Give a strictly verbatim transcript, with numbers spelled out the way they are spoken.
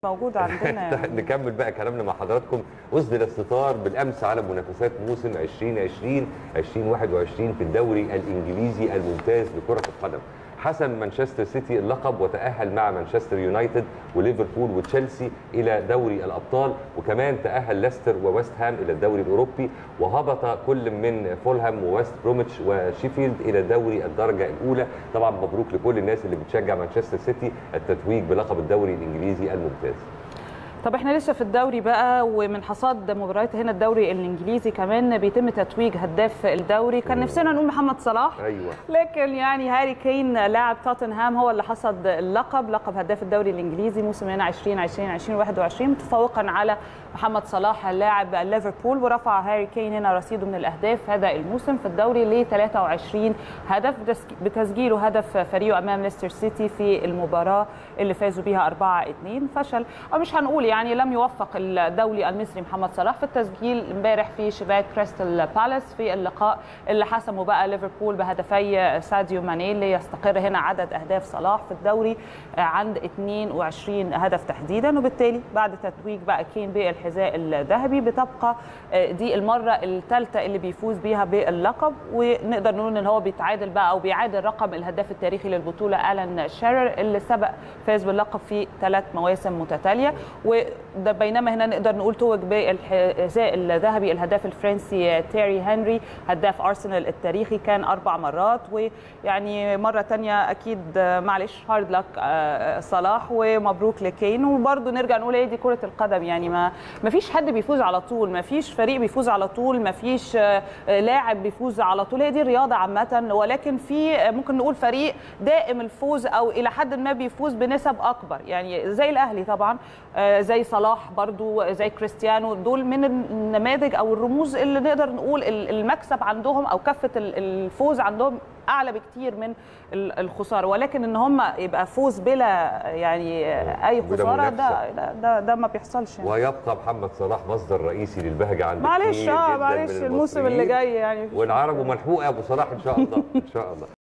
موجود عندنا يعني. نكمل بقى كلامنا مع حضراتكم. أسدل الستار بالأمس على منافسات موسم ألفين وعشرين ألفين وواحد وعشرين في الدوري الإنجليزي الممتاز لكرة القدم. حسم مانشستر سيتي اللقب وتأهل مع مانشستر يونايتد وليفربول وتشيلسي إلى دوري الأبطال، وكمان تأهل ليستر وويست هام إلى الدوري الأوروبي، وهبط كل من فولهام وويست بروميتش وشيفيلد إلى دوري الدرجة الأولى. طبعا مبروك لكل الناس اللي بتشجع مانشستر سيتي التتويج بلقب الدوري الإنجليزي الممتاز. طب احنا لسه في الدوري بقى، ومن حصاد مباريات هنا الدوري الانجليزي كمان بيتم تتويج هداف الدوري. كان نفسنا نقول محمد صلاح، أيوة. لكن يعني هاري كين لاعب توتنهام هو اللي حصد اللقب، لقب هداف الدوري الانجليزي موسم هنا ألفين وعشرين ألفين وواحد وعشرين، متفوقا على محمد صلاح لاعب ليفربول. ورفع هاري كين هنا رصيده من الاهداف هذا الموسم في الدوري ل ثلاثة وعشرين هدف، بتسجيله هدف فريقه امام ليستر سيتي في المباراه اللي فازوا بيها أربعة اثنين. فشل او مش هنقول يعني لم يوفق الدولي المصري محمد صلاح في التسجيل امبارح في شباك كريستال بالاس في اللقاء اللي حسموا بقى ليفربول بهدفي ساديو ماني، اللي يستقر هنا عدد اهداف صلاح في الدوري عند اثنين وعشرين هدف تحديدا. وبالتالي بعد تتويج بقى كين بالحذاء الذهبي بتبقى دي المره الثالثه اللي بيفوز بيها باللقب، ونقدر نقول ان هو بيتعادل بقى او بيعادل رقم الهداف التاريخي للبطوله ألان شيرر اللي سبق فاز باللقب في ثلاث مواسم متتاليه. وده بينما هنا نقدر نقول توج بالحذاء الذهبي الهداف الفرنسي تيري هنري هداف ارسنال التاريخي، كان اربع مرات. ويعني مره ثانيه اكيد معلش هارد لك صلاح ومبروك لكين. وبرده نرجع نقول ايه، دي كره القدم يعني، ما ما فيش حد بيفوز على طول، ما فيش فريق بيفوز على طول، ما فيش لاعب بيفوز على طول، هي دي الرياضه عامه. ولكن في ممكن نقول فريق دائم الفوز او الى حد ما بيفوز بنسب اكبر، يعني زي الاهلي طبعا، زي صلاح برضو، زي كريستيانو، دول من النماذج او الرموز اللي نقدر نقول المكسب عندهم او كفه الفوز عندهم اعلى بكتير من الخساره. ولكن ان هم يبقى فوز بلا يعني اي خساره، ده ده ده ما بيحصلش يعني. ويبقى محمد صلاح مصدر رئيسي للبهجه عند معلش اه معلش الموسم اللي جاي يعني، والعرب ملحوقه يا ابو صلاح ان شاء الله ان شاء الله.